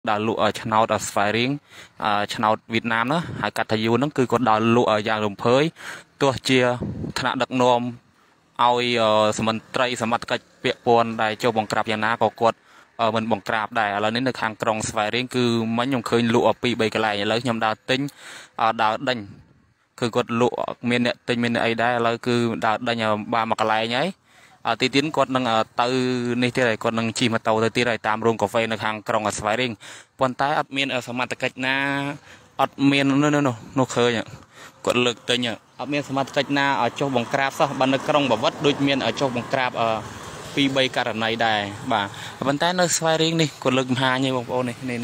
đã lụa ở channel ở Sphairing channel Việt Nam đó hay cả thời nó cứ có đã lụa ở dạng đồng phơi tua chia thằng đặc nom ao sầm mình tray sầm mặt cái việc buồn đại châu bồng crabอย่างน่าก็กดmình bồng crab ได้แล้วนี่ในทางกรอง Sphairing คือมันยังเคยลวกปีใบกระไรแล้วยำดาวติ้งดาวดังคือกดลวกเมียนเนี่ยติ้งเมียนไอ้ได้แล้วคือดาวดังบามากระไรไงตีtiếnกดนั่งตือในที่ไรกดนั่งชีมาเตาที่ไรตามโรงกาแฟในทางกรอง Sphairing ปนใต้อัดเมียนสมัติกิจนาอัดเมียนนู่นเคยเนี่ยกดเลิกตัวเนี่ยอัดเมียนสมัติกิจนาโจบงกราบซะบันในกรองแบบวัดโดยเมียนโจบงกราบปีใบการในได้บ่าปนใต้ใน Sphairing นี่กดเลิกหาเนี่ยบางโอ้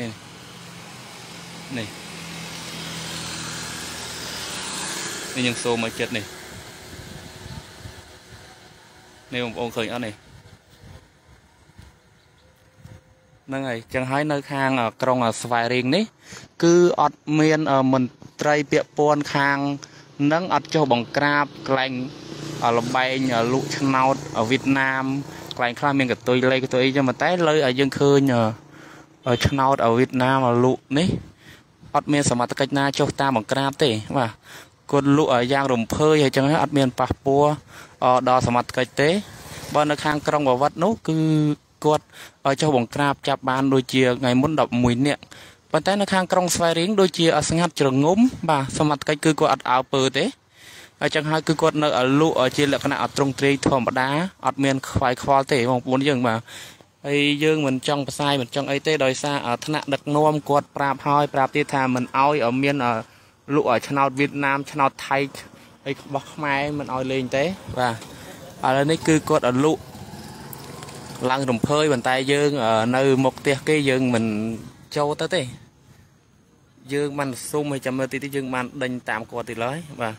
นี่ยังโซมาเจ็ดนี่นี่บางโอ้เคยเอานี่นั่งไงจังให้ในทางกรอง Sphairing นี่คืออัดเมียนมันไตรเปียปวนคางนั่งอัดโจบังกราบแกล้งระบายลุชนาวเวียดนามแกล้งคลาเมียนกับตัวเลยกับตัวอีจะมาแต่เลยยังเคยชนาวเวียดนามลุนี่อัดเมียนสมัติกิจนาโจตามบังกราบเต้ว่ากดลุยางรมเพยให้จังให้อัดเมียนปะปัวดอสมัติกิจเต้บนในทางกรองวัดนู้คือกดเจ้าบังกราบจับบานโดยเจียไงมุนดอกมุยเนี่ยปัจจัยในทางกรอง Sphairing โดยเจียสังหัดจงงุ้มบ่าสมัติกิจคือกดเอาเปิดเต้จังให้คือกดในลุเจียลักษณะตรงตรีธรรมดาอัดเมียนควายควอเต้มองปูนยังบ่าไอ้ยังมันจังภาษามันจังไอเต้โดยซาธนาดักนวมกดปราบหอยปราบที่ทามันเอาเมียนลุชนาวเวียดนามชนาวไทยไอ้บักไม้มันเอาเลยเต้บ่าแล้วนี่คือกดลุลังรมเพยbàn tay dương nơi một tiệc cái dương mình châu tới thế dương mình xung hay chăm tí dương mình đánh tạm qua thì lối và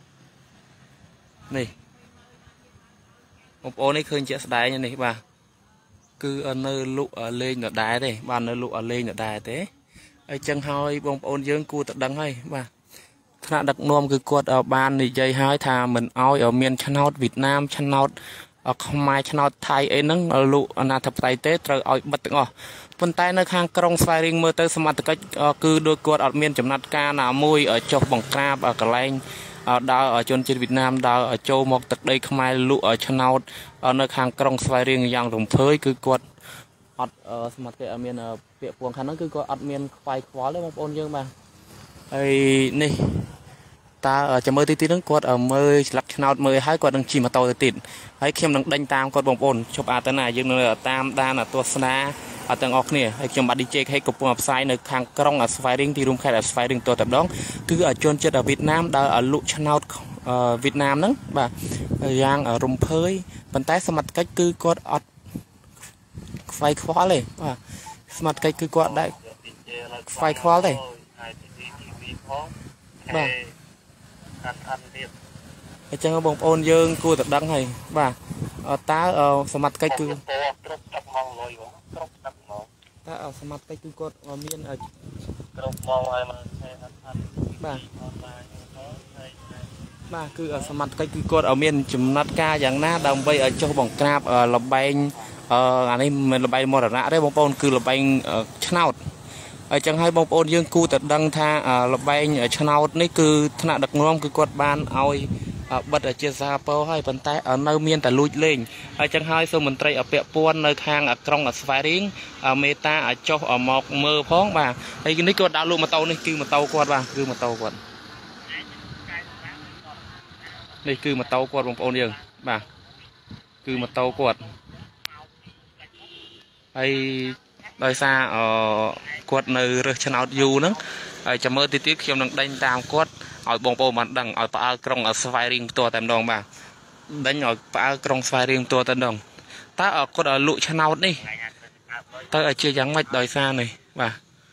này một ô này khơi chết đáy như này bà cứ ở nơi lụ ở lên ở đáy đây bà nơi lụ ở lên ở đáy thế ở chân hơi bông ôn dương cua tự đắng hay bà thà đặc nom cứ quật ở ban thì dây hai thà mình oi ở miền channel Việt Nam channel không mai channel Thái ấy nâng lụ na thập tay tết rồi ở bật ngõ phần tay nơi khang krong Sphairing mơ tới smart cách cứ đôi quật ở miền chấm nát ca nào môi ở chọc bằng crab ở cả lanh đào ở trên Việt Nam đào ở châu một tật đây không ai lụ ở channel ở nơi khang krong Sphairing dạng rồng phơi cứ quật ở smart cái ở miền địa phương khang nó cứ quật ở miền khoai khóa lấy một ôn dương mà ấy nè taจะมือตีนั้นกดมือหลักชนาวมือให้กดดังชีมาโตติดให้เข้มดังดังตามกดบ่งปนชอบอาตนายังเนื้อตามด้านตัวสนาตังออกเนี่ยให้จมบัดดีเจให้กับปุ่มไซน์ในทางกล้องSphairingที่รวมแค่Sphairingตัวตัดดองคือจนจะเวียดนามดาวลุชนาวเวียดนามนั้นบ่ายางรมเพยปันท้ายสมัติcáchคือกดอัดไฟคว้าเลยว่าสมัติcáchคือกดได้ไฟคว้าเลยบ่จังบงโอนยืงกูตัดดังให้บ่าตาสมัติใกล้คือตาสมัติใกล้คือกดเมียนบ่าคือสมัติใกล้คือกดเมียนจุ่มนัดกาอย่างน่าดำไปเจ้าบังกราบระบายอันนี้มันระบายมรณะได้บงโอนคือระบายชนาวจังให้บงโอนยืงกูตัดดังท่าระบายชนาวนี่คือธนาดักน้อมคือกดบ้านเอาบัดเจสาเปาให้ปันแต่ในเมียนแต่ลุยเล่งจังให้สมุนไพรเปียปวนในทางกรอง Sphairingเมตาโจหมอกมือพ้องบ่าไอ้นี่ก็ดาวลูกมาเตานี่คือมาเตากวดบ่าคือมาเตากวดนี่คือมาเตากวดบงโอนยืงบ่าคือมาเตากวดไอ้โดยซากดในเรือชนาวยูนั้นจะเมื่อติดเขียมดังดังตามกดเอาบงโปมันดังเอาปลากรองSphairingตัวเต็มดองบ่าดังเอาปลากรองSphairingตัวเต็มดองถ้าเอากดเอาลุชนาวนี่ถ้าเอาเชี่ยยังไม่โดยซาเลยบ่า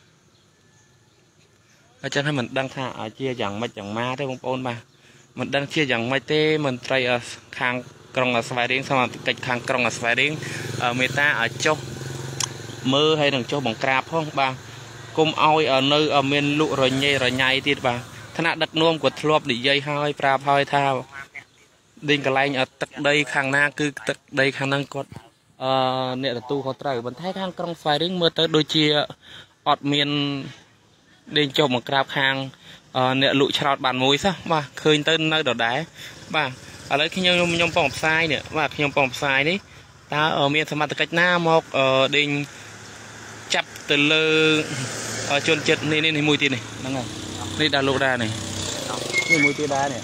อาจารย์ให้มันดังท่าเอาเชี่ยยังไม่ยังมาได้บงโปนบ่ามันดังเชี่ยยังไม่เต้มันไตรคางกรองSphairingสมัติกิจคางกรองSphairingเมตาเอาโจมือให้ดังโจบังกราบพ้องบ่ากุมเอาเนื้อเมียนลุรอยใหญ่ที่บ่าธนาดักน่วมกดทลบดิยัยห้อยปลาห้อยเท้าดิ่งกระไรตักได้ข้างหน้าคือตักได้ข้างนั่งกดเนี่ยตู้เขาไตรบนท้ายข้างกรองSphairingเมื่อเตอโดยเชียอดเมียนเดินจบมากราบคางเนี่ยลุชรอดบานมวยซะว่าเคยเต้นในดอกได้ว่าอะไรkhi nhom nhom pòng saiเนี่ยว่าkhi nhom pòng sai đấy ta ở miền tham cách na một đình chập từ lơ chôn chết nên mùi tiền này đúng không đây đà lộ đà này đây mùi tiền đá này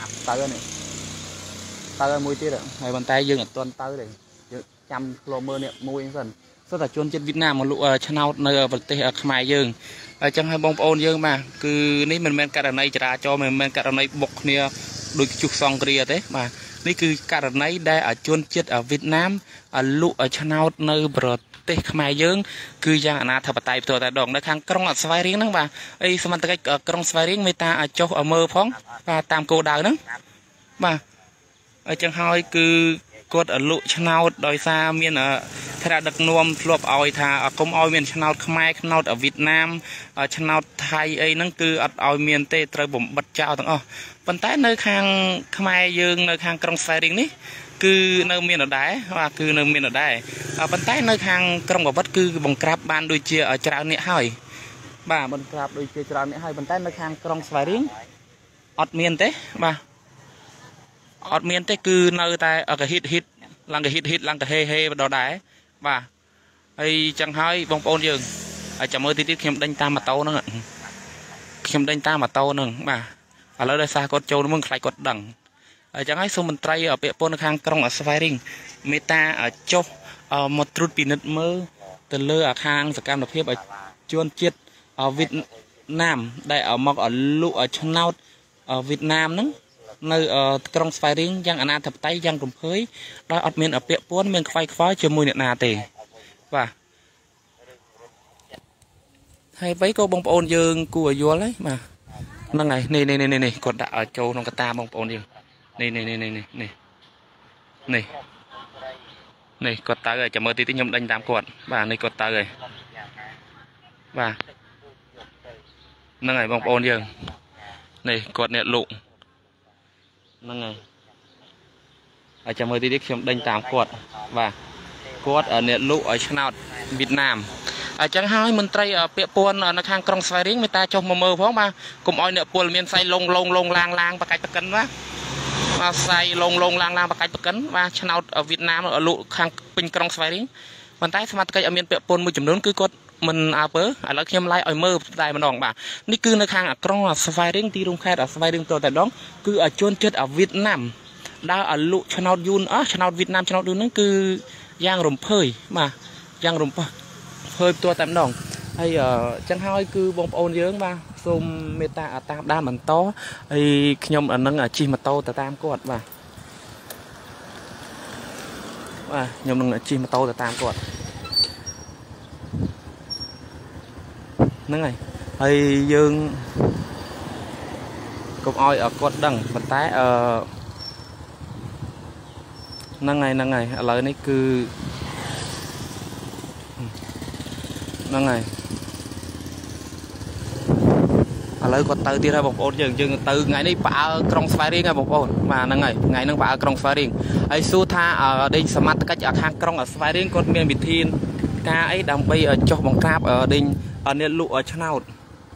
tơ mùi tiền rồi hai bàn tay dừng ở toàn tơ này trăm km này mùi dần rất là chôn chết Việt Nam một lụa chân out nơi vật tê Khmer dừng chẳng hay bông ôn dừng mà cứ ní mình cả này trả cho mình cả này bọc nia đôi chục song kia thế màนี่คือการในได้จนจิตเวียดนามลุชนาวในประเทศขมายเยิงคืออย่างอนาถปไตยตัวแต่ดองในทางกรงสวายเรียงนั่งบ่าไอ้สมันตะกกรงสวายเรียงมีตาโจเมื่อพ้องตามโกดาวนั่งบ่าไอ้จังหอยคือกดลุชนาวโดยซาเมียนขณะดักนวมรวบเอาท่ากรมเอาเมียนชนาวขมายชนาวเวียดนามชนาวไทยไอ้นั่นคือเอาเมียนเตะตระบ่มบัดเจ้าตั้งอ๋อปันท้ายในทางขมายยืงในทางกรงไฟริงนี่คือในเมียนได้ว่าคือในเมียนได้ปันท้ายในทางกรงบัดคือบังคับบ้านโดยเชี่ยจราเนี่ยให้บ่าบังคับโดยเชี่ยจราเนี่ยให้ปันท้ายในทางกรงไฟริงอดเมียนเตะบ่าอดเมียนเตะคือในแต่กระฮิตลังกระฮิตลังกระเฮดอได้บ่าไอ้จังให้บงปอนยืงจะมือติดเข้มดังตามมาโตนั่งเข้มดังตามมาโตนั่งบ่าแล้วได้ซากดโจนมึงใครกดดังจังให้สมุนไพรเปียปนข้างกรงสไฟริงเมตาโจมตรุดปีนิดมือตะเลือข้างสกัมตะเพียบจวนจิตเวียดนามได้มอกลุชนาวเวียดนามนั้นในกรงสไฟริงยังอนาถปไตยยังกลุ่มเผยได้อดเมียนเปียปนเมียนไฟฟ้าจมูกเนี่ยนาเตว่าให้ไว้ก็บงปอนยืงกูยัวเลยมานั่งไงนี่กดด่าโจนองกระตาบงปอนยืงนี่กดตาเลยจะมือตียมดังตามกดบ่านี่กดตาเลยบ่านั่งไงบงปอนยืงนี่กดเนี่ยลุนั่งไงจะมือตียมดังตามกดบ่ากดเนี่ยลุชนาวเวียดนามจังให้มันไตรเปียปนในทางกรงสไฟริงไม่ตาจมมือพ้องมากุมอ้อยเนี่ยปวดเมียนใส่ลงลางประกายประกันวะมาใส่ลงลางประกายประกันมาชนาวเวียดนามลุข้างเป็นกรงสไฟริงมันใต้สมัติกายเมียนเปียปนมือจุ่มนู้นคือกดมันอาเปอร์แล้วเข้มไล่อ้อยมือได้มันออกบ่านี่คือในทางกรงสไฟริงที่รุ่งแค่สไฟริงตัวแต่ดองคือจนเจ็ดเวียดนามได้ลุชนาวยูนชนาวเวียดนามชนาวยูนนั่นคือย่างรมเพยมาย่างรมเพยเพิ่มตัวแต่ดองไอ้จังห้อยคือบงปอนเยอะมาส้มเมตาตามด้านมันโตไอ้ขยมอันนั้นชีมาโตแต่ตามกอดว่าขยมนั่งชีมาโตแต่ตามกอดนั่งไงไอ้ยืงกบอ้อยกอดดังมันท้ายนั่งไงอะไรนี่คือนั่งไงอะไรก็ตื่นที่เราบอกโอนยังตื่นไงนี่ป่ากรงสไฟริงไงบอกโอนมานั่งไงนั่งป่ากรงสไฟริงไอ้สู้ท่าได้สมัติก็จะข้างกรงสไฟริงก็มีบิดทีนกาไอ้ดำไปจอกบังคับดิ่งเนี่ยลุชนาว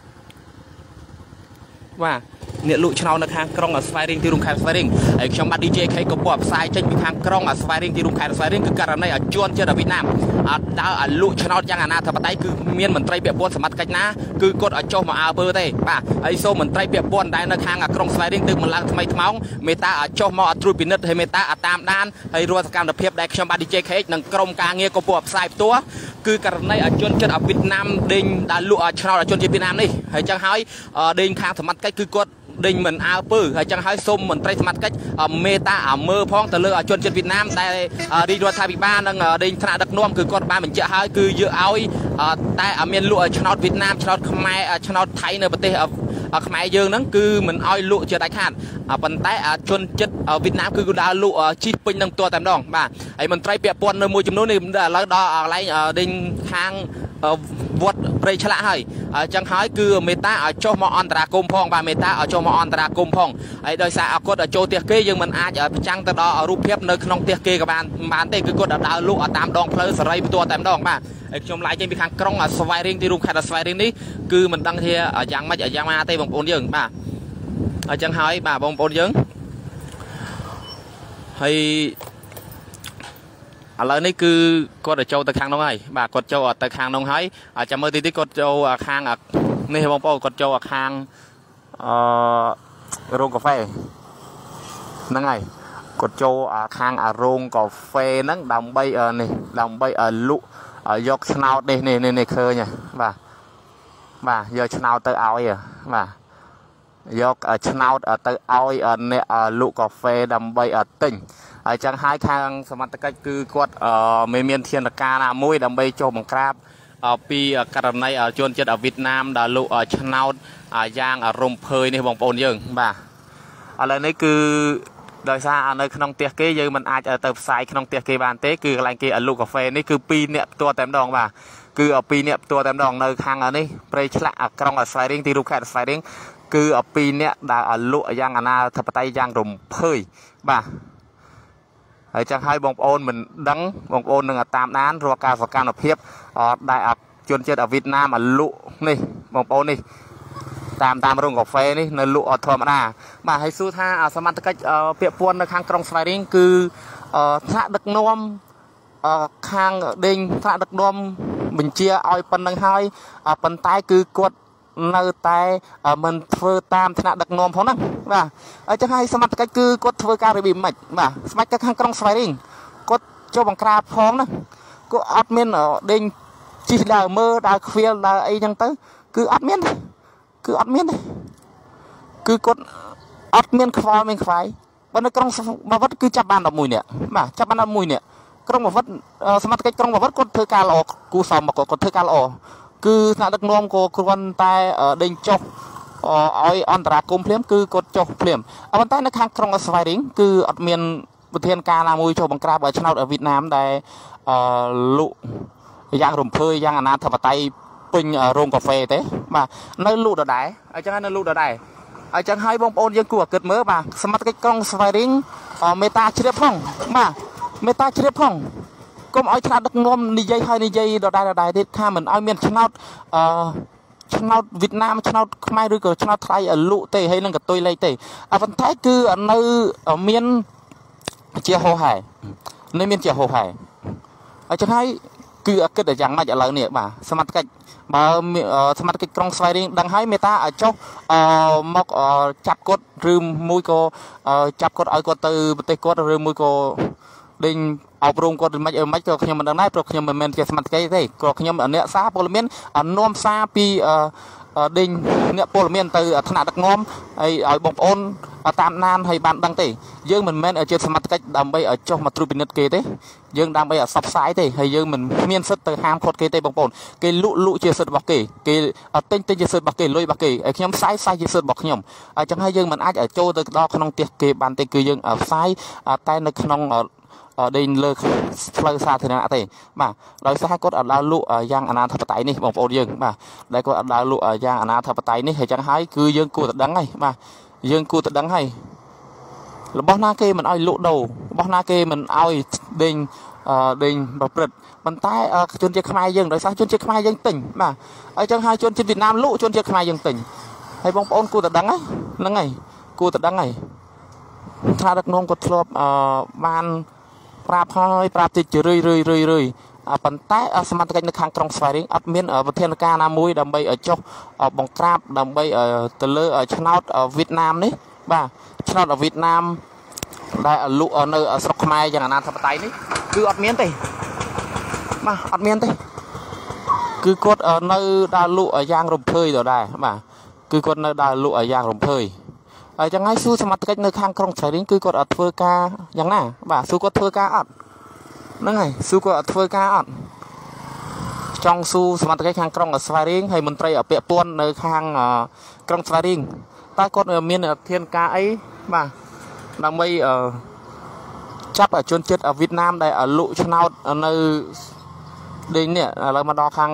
ว่าเนี่ยลุชนาวในทางกรงสไฟริงที่รุ่งแคสไฟริงไอ้ช่างบัดดีเจใครก็ปวดสายเช่นมีทางกรงสไฟริงที่รุ่งแคสไฟริงคือการในจวนเจอเวียดนามดาวลุชนาวยังอนาถปไตยคือเมียนเหมือนไตรเปียบวนสมัติกันนะคือกดโจมาอาเบอร์ได้ป่ะไอ้โซเหมือนไตรเปียบวนได้ในทางกรงสไฟริงตึกมันลังทำไมทม้องเมตาโจมาตรูปินิดให้เมตาตามด้านให้รัวสกัมตะเพียบได้ช่างบัดดีเจใครหนังกรมกาเงียก็ปวดสายตัวคือการในจวนเจอเวียดนามดิ่งดาลุชนาวจวนเจอเวียดนามนี่ให้จังให้ดิ่งทางสมัติกันคือกดดิ่งเหมือนอาเปอร์ให้จังให้ส้มเหมือนไตรสมัติกันเมตาเมื่อพ้องแต่เลือจวนเจอเวียดนามได้ดีรัวไทยบ้านนั่งดิ่งธนาดักน่วมคือกดบ้านเหมือนจะให้คือเยอะเอาแต่เมียนลุชนาวเวียดนามชนาวขมายชนาวไทยในประเทศขมายยืนนั่นคือเหมือนอ้อยลุเจอได้ขาดปันแต่จนจิตเวียดนามคือดาวลุชีปิงนั่งตัวแต่ดองบ้าไอ้มันไตรเปียปนในมวยจำนวนนี่แล้วดออะไรดิ่งทางវត្តព្រៃឆ្លាក់ហើយចឹងហើយគឺមេតាឲ្យចុះមកអន្តរាគមផងបាទមេតាឲ្យចុះមកអន្តរាគមផងហើយដោយសារឲ្យគាត់ចូលផ្ទះគេយើងមិនអាចប្រចាំងទៅដល់រូបភាពនៅក្នុងផ្ទះគេក៏បានទេគឺគាត់ដើរលក់តាមដងផ្លូវសេរីផ្ទាល់តែម្ដងបាទហើយខ្ញុំឡាយចេញពីខាងក្រុងស្វាយរៀងទីរួមខេត្តស្វាយរៀងនេះគឺមិនដឹងថាយ៉ាងម៉េចយ៉ាងណាទេបងប្អូនយើងបាទអញ្ចឹងហើយបាទបងប្អូនយើងហើយឥឡូវនេះគឺគាត់ចូលទៅខាងនោះហើយបាទគាត់ចូលទៅខាងនោះហើយចាំមើលទីគាត់ចូលខាងនេះបងប្អូនគាត់ចូលខាងរោងកាហ្វេហ្នឹងហើយគាត់ចូលខាងរោងកាហ្វេហ្នឹងដើម្បីនេះដើម្បីលក់យកឆ្នោតនេះឃើញបាទយកឆ្នោតទៅឲ្យបាទយកឆ្នោតទៅឲ្យអ្នកលក់កាហ្វេដើម្បីទិញហើយចឹងហើយខាងសមត្ថកិច្ចគឺគាត់មានធានការណាមួយដើម្បីចុះបង្ក្រាបពីករណីជនជាតិវៀតណាមដែលលក់ឆ្នោតយ៉ាងរំភើយនេះបងប្អូនយើងបាទឥឡូវនេះគឺដោយសារនៅក្នុងផ្ទះគេយើងមិនអាចទៅផ្សាយក្នុងផ្ទះគេបានទេគឺកន្លែងគេលក់កាហ្វេនេះគឺ2នាក់ផ្ទាល់តែម្ដងបាទគឺ2នាក់ផ្ទាល់តែម្ដងនៅខាងនេះព្រៃឆ្លាក់ក្រុងស្វាយរៀងទីរូបខេត្តស្វាយរៀងគឺ2នាក់ដែលលក់យ៉ាងអនាធិបតេយ្យយ៉ាងរំភើយបាទហើយចឹងហើយបងប្អូនមិនដឹងបងប្អូននឹងតាមដានរាល់ការសកម្មភាពដែលជនជាតិវៀតណាមលក់នេះបងប្អូននេះតាមរោងកាហ្វេនេះនៅលក់ធម្មតាបាទហើយសួរថាសមត្ថកិច្ចពាក់ព័ន្ធនៅខាងក្រុងស្វាយរៀងគឺថ្នាក់ដឹកនាំខាងដេញថ្នាក់ដឹកនាំបញ្ជាឲ្យប៉ុណ្្នឹងហើយប៉ុន្តែគឺគាត់នៅតែមិនធ្វើតាមថ្នាក់ដឹកនាំផងហ្នឹងបាទអញ្ចឹងហើយសមត្ថកិច្ចគឺគាត់ធ្វើការរបៀបម៉េចបាទស្មាច់ទៅខាងក្រុងស្វាយរៀងគាត់ចូលបង្ក្រាបផងណាគាត់អត់មានដេញជិះដើរមើលដើរខ្វៀលដើរអីចឹងទៅគឺអត់មានទេគឺអត់មានទេគឺគាត់អត់មានខ្វល់មានខ្វាយបើនៅក្រុងបាវិតគឺចាប់បាន11នាក់បាទចាប់បាន11នាក់ក្រុងបាវិតសមត្ថកិច្ចក្រុងបាវិតគាត់ធ្វើការល្អគូសមមកគាត់ធ្វើការល្អគឺថ្នាក់ដឹកនាំក៏គ្រាន់តែដេញចុះឲ្យអន្តរាគមភ្លាមគឺគាត់ចុះភ្លាមប៉ុន្តែនៅខាងក្រុងស្វាយរៀងគឺអត់មានប្រធានការណាមួយចុះបង្ក្រាបឆ្នោតវៀតណាមដែលលក់យ៉ាងរំភើយយ៉ាងអនាធិបតេយ្យពេញរោងកាហ្វេទេបាទនៅលក់ដដែលអញ្ចឹងនៅលក់ដដែលអញ្ចឹងហើយបងប្អូនយើងគួរគិតមើលបាទសមត្ថកិច្ចក្រុងស្វាយរៀងមេតាជ្រាបផងបាទមេតាជ្រាបផងកុំឲ្យថ្នាក់ដឹកនាំនិយាយហើយនិយាយដដែលទៀតថាមិនឲ្យមានឆ្នោតឆ្នោតវៀតណាមឆ្នោតខ្មែរឬក៏ឆ្នោតថៃលក់ទេហើយនឹងកតុយលេខទេប៉ុន្តែគឺនៅមានជាហោហែនៅមានជាហោហែអញ្ចឹងហើយគឺគិតតែយ៉ាងម៉េចឥឡូវនេះបាទសមត្ថកិច្ចបើសមត្ថកិច្ចក្រុងស្វាយរៀងដឹងហើយមេតាឲ្យចុះមកចាប់គាត់ឬមួយក៏ចាប់គាត់ឲ្យគាត់ទៅប្រទេសគាត់ឬមួយក៏ដេញអប់រំគាត់មិនក៏ខ្ញុំមិនដឹងដែរព្រោះខ្ញុំមិនមែនជាសមត្ថកិច្ចទេក៏ខ្ញុំអ្នកសារព័ត៌មាននាំសារពីដេញអ្នកព័ត៌មានទៅថ្នាក់ដឹកនាំហើយឲ្យបងប្អូនតាមដានហើយបានដឹងទេយើងមិនមែនជាសមត្ថកិច្ចដើម្បីឲ្យចុះមកត្រួតពិនិត្យគេទេយើងដើម្បីឲ្យសັບផ្សាយទេហើយយើងមិនមានសិទ្ធិទៅហាមឃាត់គេទេបងប្អូនគេលក់ជាសិទ្ធិរបស់គេគេទិញជាសិទ្ធិរបស់គេលុយរបស់គេហើយខ្ញុំផ្សាយជាសិទ្ធិរបស់ខ្ញុំអញ្ចឹងហើយយើងមិនអាចឲ្យចូលទៅដល់ក្នុងផ្ទះគេបានទេគឺយើងផ្សាយតែនៅក្នុងដេញលើផ្លូវសាធារណៈទេបាទដោយសារគាត់អត់ដើរលក់យ៉ាងអនាធិបតេយ្យនេះបងប្អូនយើងបាទដែលគាត់អត់ដើរលក់យ៉ាងអនាធិបតេយ្យនេះហើយចឹងហើយគឺយើងគួរតែដឹងហើយបាទយើងគួរតែដឹងហើយរបស់ណាគេមិនឲ្យលក់ដូររបស់ណាគេមិនឲ្យដេញប្រព្រឹត្តប៉ុន្តែជនជាតិខ្មែរយើងដោយសារជនជាតិខ្មែរយើងទិញបាទហើយចឹងហើយជនជាតិវៀតណាមលក់ជនជាតិខ្មែរយើងទិញហើយបងប្អូនគួរតែដឹងហើយហ្នឹងហើយគួរតែដឹងហើយថាដឹកនាំគាត់ធ្លាប់បានប្រាប់ហើយប្រាប់តិចរឿយប៉ុន្តែសមត្ថកិច្ចនៅខាងក្រុងស្វាយរៀងអត់មានវិធានការណាមួយដើម្បីឲ្យចុះបង្ក្រាបដើម្បីទៅលើឆ្នោតវៀតណាមនេះបាទឆ្នោតវៀតណាមដែលលក់នៅស្រុកខ្មែរយ៉ាងអនាធិបតេយ្យនេះគឺអត់មានទេបាទអត់មានទេគឺគាត់នៅដើរលក់យ៉ាងរំភើយដដែលបាទគឺគាត់នៅដើរលក់យ៉ាងរំភើយហើយចឹងហើយសួរសមត្ថកិច្ចនៅខាងក្រុងស្វាយរៀងគឺគាត់អត់ធ្វើការយ៉ាងណាបាទសួរគាត់ធ្វើការអត់ហ្នឹងហើយសួរគាត់អត់ធ្វើការអត់ចង់សួរសមត្ថកិច្ចខាងក្រុងស្វាយរៀងហើយមន្ត្រីពាក់ព័ន្ធនៅខាងក្រុងស្វាយរៀងតើគាត់មានធានការអីបាទដើម្បីចាប់ជនជាតិវៀតណាមដែលលក់ឆ្នោតនៅដេញនេះឥឡូវមកដល់ខាង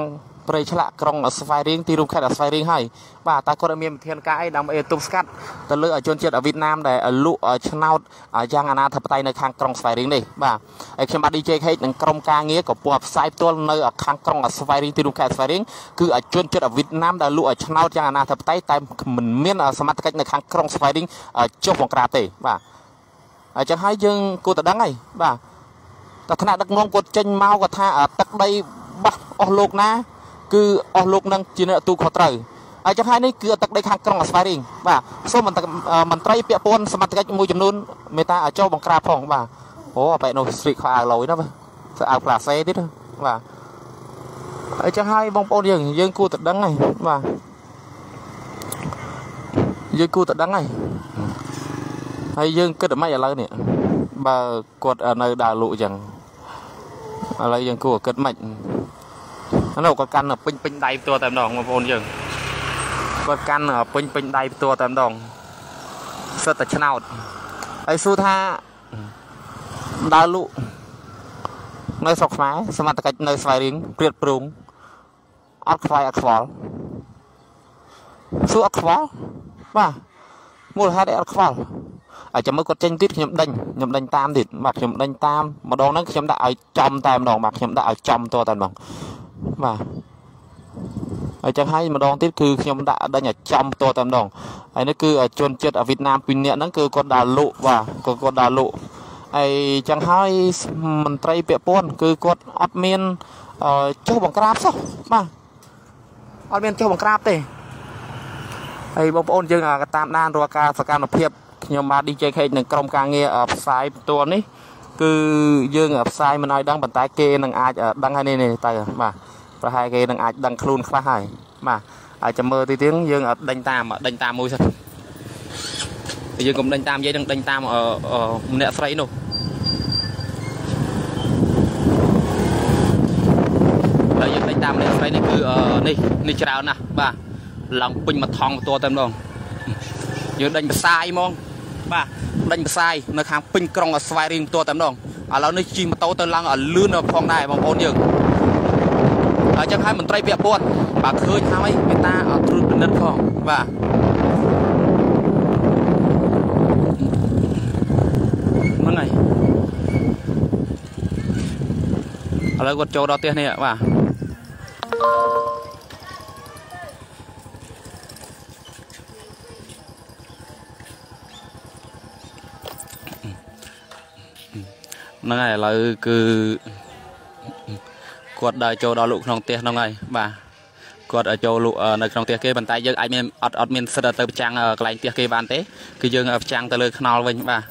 ប្រៃឆ្លាក់ក្រុងស្វាយរៀងទីរួមខេត្តស្វាយរៀងហើយបាទតែគាត់មានវិធានការអីដើម្បីទប់ស្កាត់ទៅលើជនជាតិវៀតណាមដែលលក់ឆ្នោតយ៉ាងអនាធិបតេយ្យនៅខាងក្រុងស្វាយរៀងនេះបាទហើយខ្ញុំបាទ DJ K និងក្រុមការងារក៏ពុំផ្សាយផ្ទាល់នៅខាងក្រុងស្វាយរៀងទីរួមខេត្តស្វាយរៀងគឺជនជាតិវៀតណាមដែលលក់ឆ្នោតយ៉ាងអនាធិបតេយ្យតែមិនមានសមត្ថកិច្ចនៅខាងក្រុងស្វាយរៀងចុះបង្ក្រាបទេបាទអញ្ចឹងហើយយើងគួរតែដឹងហើយបាទតែថ្នាក់ដឹកនាំគាត់ចេញមកគាត់ថាទឹកដីបោះអស់លោកណាគឺអស់លោកនឹងជាអ្នកទូខុសត្រូវហើយចឹងហើយនេះគឺទឹកដីខាងក្រុងស្វាយរៀងបាទសូមមន្ត្រីពាក់ព័ន្ធសមត្ថកិច្ចមួយចំនួនមេតាចុះបង្ក្រាបផងបាទអូបែបនោះស្រីខោអាវឡយណាបាទអាវផ្លាសេទៀតបាទហើយចឹងហើយបងប្អូនយើងគួរតែដឹងហើយបាទយើងគួរតែដឹងហើយយើងគិតតែមិនឥឡូវនេះបើគាត់នៅដើរលក់អញ្ចឹងឥឡូវយើងគួរគិតមិននោះគាត់កាន់ពេញដៃផ្ទាល់តែម្ដងបងប្អូនយើងគាត់កាន់ពេញដៃផ្ទាល់តែម្ដងសិតតែឆ្នោតហើយសួរថាដើរលក់នៅស្រុកខ្មែរសមត្ថកិច្ចនៅស្វាយរៀងព្រាតព្រំអត់ខ្វាយអត់ខ្វល់សួរអត់ខ្វល់បាទមូលហេតុអីអត់ខ្វល់ចាំមើលគាត់ចេញទៀតខ្ញុំដេញតាមទៀតបាទខ្ញុំដេញតាមម្ដងហ្នឹងខ្ញុំដាក់ឲ្យចំតែម្ដងបាទខ្ញុំដាក់ឲ្យចំតតែម្ដងបាទហើយចឹងហើយម្ដងទៀតគឺខ្ញុំដាក់ដេញឲ្យចំតតែម្ដងហើយនេះគឺជនជាតិវៀតណាមពីរនាក់ហ្នឹងគឺគាត់ដើរលក់បាទគាត់ដើរលក់ហើយចឹងហើយមន្ត្រីពាក់ព័ន្ធគឺគាត់អត់មានចុះបង្ក្រាបសោះបាទអត់មានចុះបង្ក្រាបទេហើយបងប្អូនយើងតាមដានរាល់ការសកម្មភាពខ្ញុំបាទ DJ K និងក្រុមការងារផ្សាយផ្ទាល់នេះគឺយើងផ្សាយមិនឲ្យដឹងប៉ុន្តែគេនឹងអាចដឹងហើយនេះទៅបាទប្រហែលគេនឹងអាចដឹងខ្លួនខ្លះហើយបាទហើយចាំមើលទីទៀតយើងដេញតាមមួយសិនយើងកុំដេញតាមនិយាយនឹងដេញតាមម្នាក់ស្រីនោះហើយយើងដេញតាមម្នាក់ស្រីនេះគឺនេះច្រើនណាស់បាទឡើងពេញមួយថងផ្ទាល់តែម្ដងយើងដេញផ្សាយហ្មងបាទដេញផ្សាយនៅខាងពេញក្រុងស្វាយរៀងផ្ទាល់តែម្ដងឥឡូវនេះជិះម៉ូតូទៅឡើងលឿនផងដែរបងប្អូនយើងហើយចឹងហើយមន្ត្រីពាក់ព័ន្ធបើឃើញហើយមេតាត្រួតពិនិត្យផងបាទហ្នឹងហើយឥឡូវគាត់ចូលដល់ផ្ទះនេះបាទហ្នឹងហើយឥឡូវគឺគាត់ដើរចូលដល់លក់ក្នុងផ្ទះហ្នឹងហើយបាទគាត់ចូលលក់នៅក្នុងផ្ទះគេប៉ុន្តែយើងអាចមានអត់មានសិទ្ធិទៅប្រចាំងកន្លែងផ្ទះគេបានទេគឺយើងប្រចាំងទៅលើខ្នល់វិញបាទ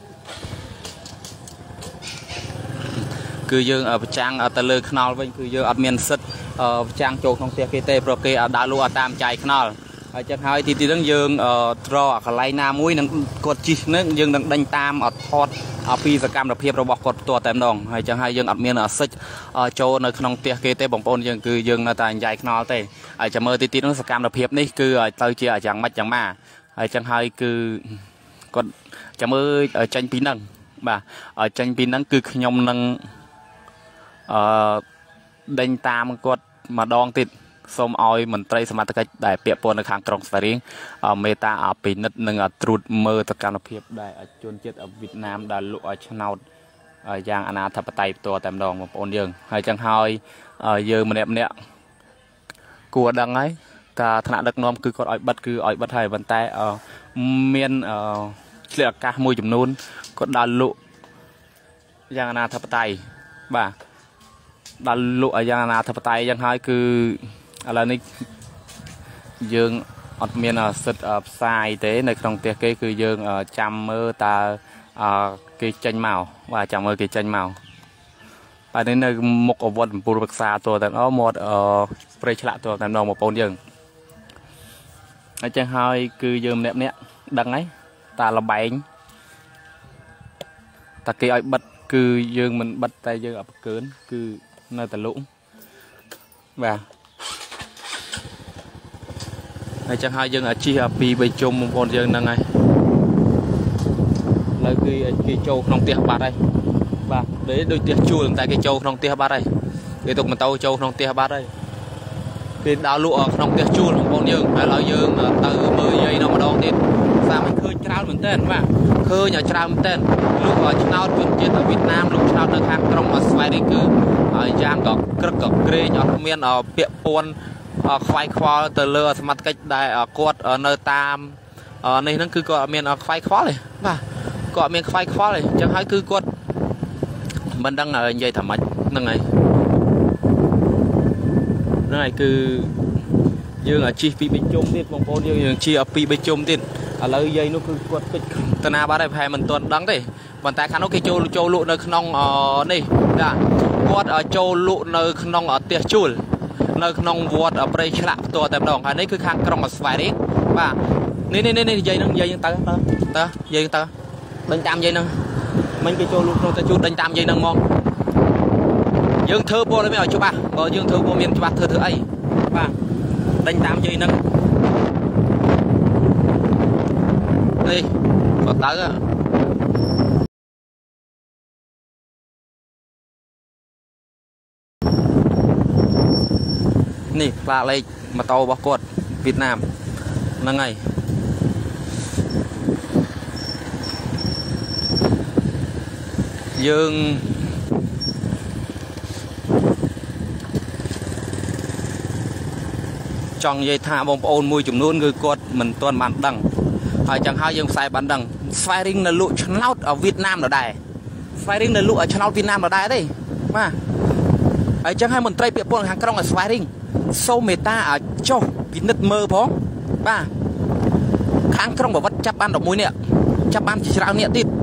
គឺយើងប្រចាំងទៅលើខ្នល់វិញគឺយើងអត់មានសិទ្ធិប្រចាំងចូលក្នុងផ្ទះគេទេព្រោះគេដើរលក់តាមចាយខ្នល់ហើយចឹងហើយទីហ្នឹងយើងត្រកន្លែងណាមួយនឹងគាត់ជិះនឹងយើងនឹងដេញតាមអត់ថតពីសកម្មភាពរបស់គាត់ផ្ទាល់តែម្ដងហើយចឹងហើយយើងអត់មានសិទ្ធិចូលនៅក្នុងផ្ទះគេទេបងប្អូនយើងគឺយើងនៅតែចាយខ្នល់ទេហើយចាំមើលទីនោះសកម្មភាពនេះគឺទៅជាយ៉ាងម៉េចយ៉ាងម៉ាហើយចឹងហើយគឺគាត់ចាំមើលចេញពីហ្នឹងបាទចេញពីហ្នឹងគឺខ្ញុំនឹងដេញតាមគាត់ម្ដងទៀតសូមឲ្យមន្ត្រីសមត្ថកិច្ចដែលពាក់ព័ន្ធនៅខាងក្រុងស្វាយរៀងមេត្តាពិនិត្យនិងត្រួតមើលសកម្មភាពដែលជនជាតិវៀតណាមដែលលក់ឲ្យឆ្នោតយ៉ាងអនាធិបតេយ្យផ្ទាល់តែម្ដងបងប្អូនយើងហើយចឹងហើយយើងម្នាក់គួរដឹងហើយថាថ្នាក់ដឹកនាំគឺគាត់ឲ្យបិទហើយប៉ុន្តែមានឆ្លៀតឱកាសមួយចំនួនគាត់ដើរលក់យ៉ាងអនាធិបតេយ្យបាទដើរលក់យ៉ាងអនាធិបតេយ្យចឹងហើយគឺឥឡូវនេះយើងអត់មានសិទ្ធិផ្សាយទេនៅក្នុងផ្ទះគេគឺយើងចាំមើលតើគេចេញមកបាទចាំមើលគេចេញមកបាទនេះនៅមុខអវត្តកំពូលរក្សាតតែមាត់ព្រៃឆ្លាក់តតែម្ដងបងប្អូនយើងអញ្ចឹងហើយគឺយើងម្នាក់ដឹងហើយតាលបែងតាគេឲ្យបិទគឺយើងមិនបិទតែយើងអត់ប្រកើនគឺនៅតែលក់បាទហើយចឹងហើយយើងជិះពីបីជុំបងប្អូនយើងហ្នឹងហើយឥឡូវគឺគេចូលក្នុងផ្ទះបាត់ហើយបាទដូចផ្ទះជួលតែគេចូលក្នុងផ្ទះបាត់ហើយគេទុកម៉ូតូចូលក្នុងផ្ទះបាត់ហើយពេលដល់លក់ក្នុងផ្ទះជួលបងប្អូនយើងហើយឡើយយើងទៅមើលយាយនៅម្ដងទៀតសាមិនឃើញច្រើនមែនតើបាទឃើញច្រើនមែនតើលក់ឆ្នោតជនជាតិវៀតណាមលក់ឆ្នោតនៅខាងក្រុងស្វាយរីគឺយ៉ាងក៏ក្រឹកក៏ក្រែងអត់មានពាក់ព័ន្ធខ្វាយខ្វល់ទៅលើសមត្ថកិច្ចដែលគាត់នៅតាមនេះហ្នឹងគឺគាត់អត់មានខ្វាយខ្វល់ទេបាទគាត់អត់មានខ្វាយខ្វល់ទេអញ្ចឹងហើយគឺគាត់មិនដឹងនិយាយថាម៉េចហ្នឹងហើយគឺយើងជីពី3ជុំទៀតបងប្អូនយើងជីពី3ជុំទៀតឥឡូវយាយនោះគឺគាត់ពេចតាណាបាត់ហើយប្រហែលមិនទាន់ដឹងទេប៉ុន្តែខាងនោះគេចូលលក់នៅក្នុងនេះចាគាត់ចូលលក់នៅក្នុងផ្ទះជួលនៅក្នុងវត្តព្រៃឆ្លាក់ផ្ទាល់តែម្ដងហើយនេះគឺខាងក្រុងស្វាយរីកបាទនេះយាយហ្នឹងទៅយាយហ្នឹងទៅដេញតាមយាយហ្នឹងមិញគេចូលលក់ក្នុងផ្ទះជួលដេញតាមយាយហ្នឹងមកយើងធ្វើពលឲ្យមានច្បាស់បើយើងធ្វើពលមានច្បាស់ធ្វើអីបាទដេញតាមយាយហ្នឹងនេះគាត់ទៅនេះផ្លាកលេខម៉ូតូរបស់គាត់វៀតណាមហ្នឹងហើយយើងចង់និយាយថាបងប្អូនមួយចំនួនគឺគាត់មិនទាន់បានដឹងហើយចឹងហើយយើងផ្សាយបានដឹងស្វាយរីងនៅលក់ឆ្នោតវៀតណាមដដែលស្វាយរីងនៅលក់ឆ្នោតវៀតណាមដដែលទេបាទហើយចឹងហើយមន្ត្រីពាក់ព័ន្ធខាងក្រុងស្វាយរីងសូមមេត្តាចុះពិនិត្យមើលផងបាទខាងក្រុងប្រវត្តិចាប់បាន11នាក់ចាប់បានជាច្រើននាក់ទៀត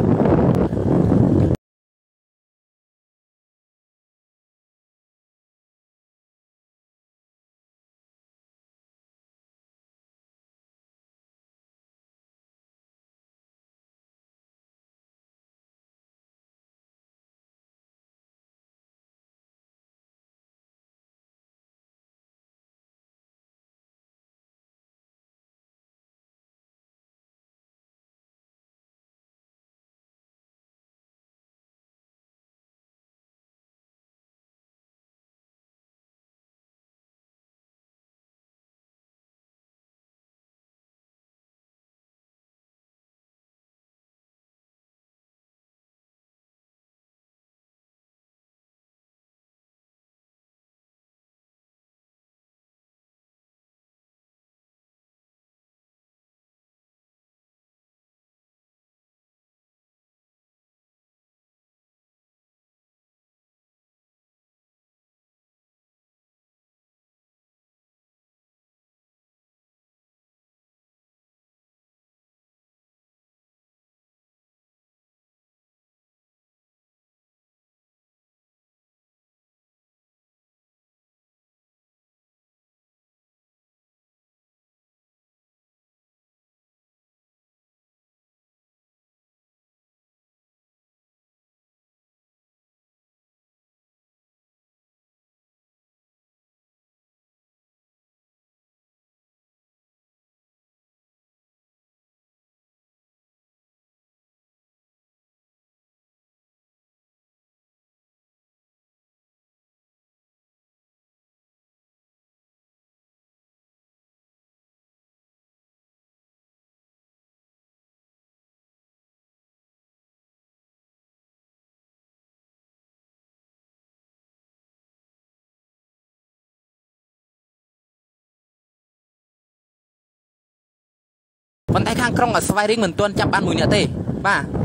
ប៉ុន្តែខាងក្រុងស្វាយរីងមិនទាន់ចាប់បាន1នាក់ទេបាទ